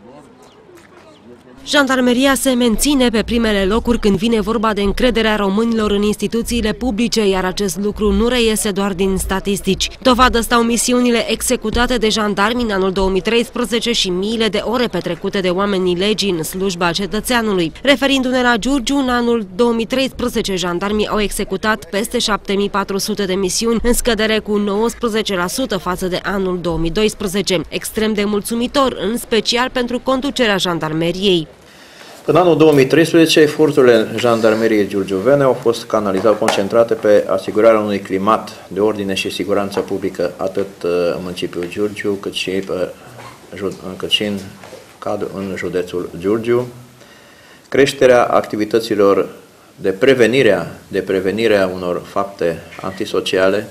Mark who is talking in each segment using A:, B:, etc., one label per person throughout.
A: Jandarmeria se menține pe primele locuri când vine vorba de încrederea românilor în instituțiile publice, iar acest lucru nu reiese doar din statistici. Dovadă stau misiunile executate de jandarmi în anul 2013 și miile de ore petrecute de oamenii legii în slujba cetățeanului. Referindu-ne la Giurgiu, în anul 2013 jandarmii au executat peste 7400 de misiuni, în scădere cu 19% față de anul 2012. Extrem de mulțumitor, în special pentru conducerea jandarmeriei.
B: În anul 2013, eforturile jandarmeriei giurgiuvene au fost concentrate pe asigurarea unui climat de ordine și siguranță publică atât în municipiul Giurgiu, cât și în județul Giurgiu, creșterea activităților de prevenire a unor fapte antisociale,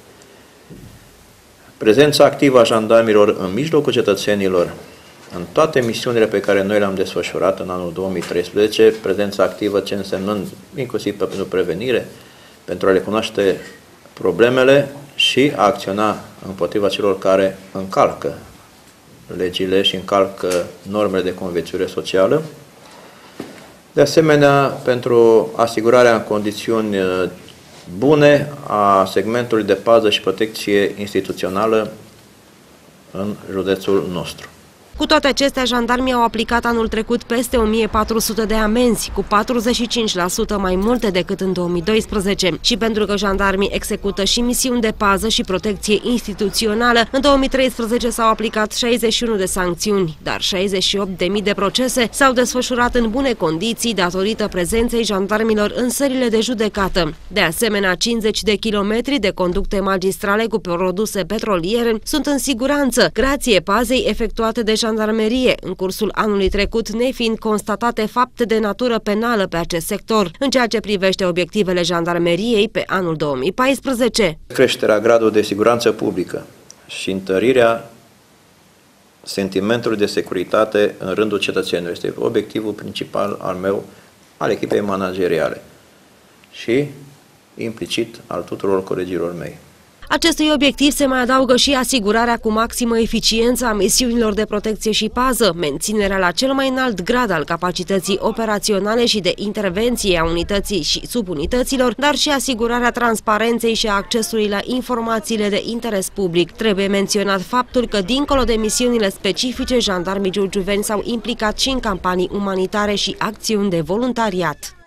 B: prezența activă a jandarmilor în mijlocul cetățenilor, în toate misiunile pe care noi le-am desfășurat în anul 2013, prezența activă ce însemnând inclusiv pentru prevenire, pentru a le cunoaște problemele și a acționa împotriva celor care încalcă legile și încalcă normele de conviețuire socială. De asemenea, pentru asigurarea în condiții bune a segmentului de pază și protecție instituțională în județul nostru.
A: Cu toate acestea, jandarmii au aplicat anul trecut peste 1400 de amenzi, cu 45% mai multe decât în 2012. Și pentru că jandarmii execută și misiuni de pază și protecție instituțională, în 2013 s-au aplicat 61 de sancțiuni, dar 68.000 de procese s-au desfășurat în bune condiții datorită prezenței jandarmilor în sălile de judecată. De asemenea, 50 de kilometri de conducte magistrale cu produse petroliere sunt în siguranță, grație pazei efectuate de jandarmerie, în cursul anului trecut nefiind constatate fapte de natură penală pe acest sector. În ceea ce privește obiectivele jandarmeriei pe anul 2014.
B: Creșterea gradului de siguranță publică și întărirea sentimentului de securitate în rândul cetățenilor este obiectivul principal al meu, al echipei manageriale și implicit al tuturor colegilor mei.
A: Acestui obiectiv se mai adaugă și asigurarea cu maximă eficiență a misiunilor de protecție și pază, menținerea la cel mai înalt grad al capacității operaționale și de intervenție a unității și subunităților, dar și asigurarea transparenței și a accesului la informațiile de interes public. Trebuie menționat faptul că, dincolo de misiunile specifice, jandarmii giurgiuveni s-au implicat și în campanii umanitare și acțiuni de voluntariat.